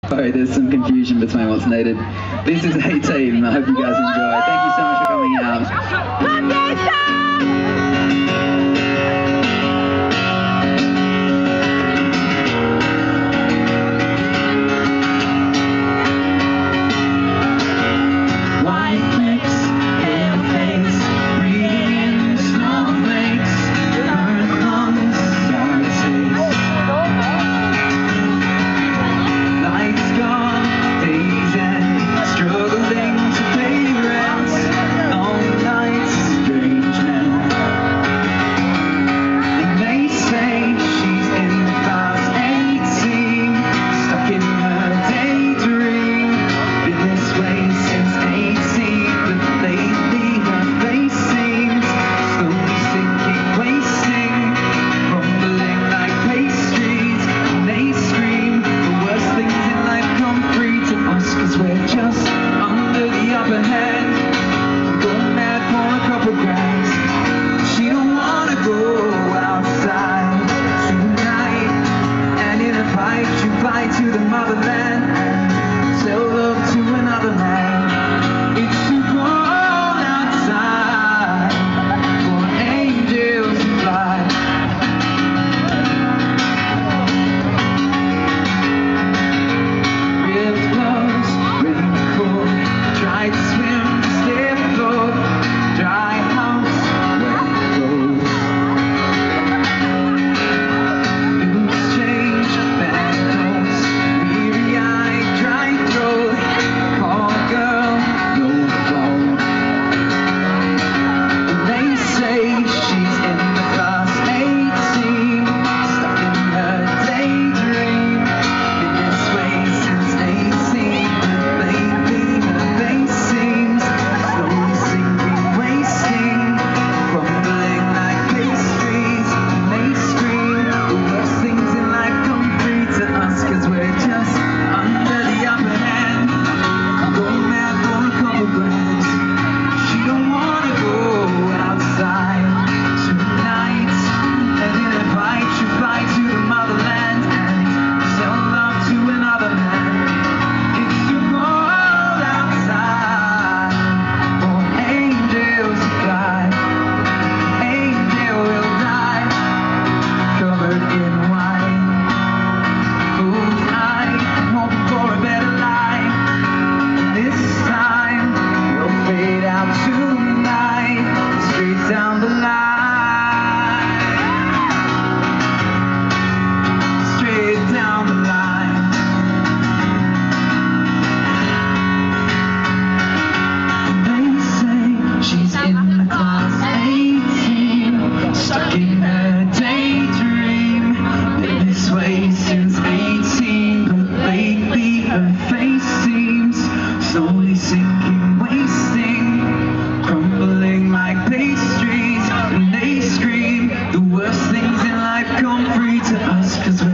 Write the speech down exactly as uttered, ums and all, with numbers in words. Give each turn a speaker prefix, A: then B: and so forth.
A: Sorry, there's some confusion between what's needed. This is A-Team. I hope you guys enjoy. Thank you so much for coming out. To the motherland and sell love to another man. It's too cold outside for angels to fly. Ripped clothes, raincoat, tried to swim, stay afloat, dry house, wet clothes. News change, bad notes. Down the line, straight down the line. They say she's in the class eighteen, stuck in her daydream. Been this way since eighteen, but lately her face seems slowly sinking, wasting, crumbling like pastries, and they scream the worst things in life come free to us, 'cause we're